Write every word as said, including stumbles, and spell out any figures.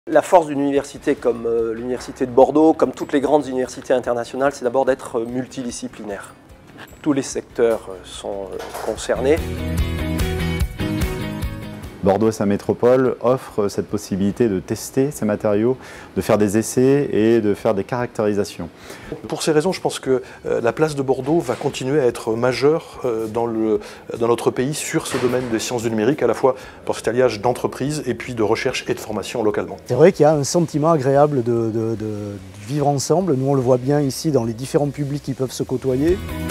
La force d'une université comme euh, l'université de Bordeaux, comme toutes les grandes universités internationales, c'est d'abord d'être multidisciplinaire. Tous les secteurs sont euh, concernés. Bordeaux et sa métropole offrent cette possibilité de tester ces matériaux, de faire des essais et de faire des caractérisations. Pour ces raisons, je pense que la place de Bordeaux va continuer à être majeure dans, le, dans notre pays sur ce domaine des sciences du numérique, à la fois pour cet alliage d'entreprise et puis de recherche et de formation localement. C'est vrai qu'il y a un sentiment agréable de, de, de vivre ensemble. Nous, on le voit bien ici dans les différents publics qui peuvent se côtoyer.